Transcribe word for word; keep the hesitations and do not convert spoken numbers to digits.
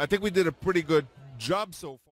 I think we did a pretty good job so far.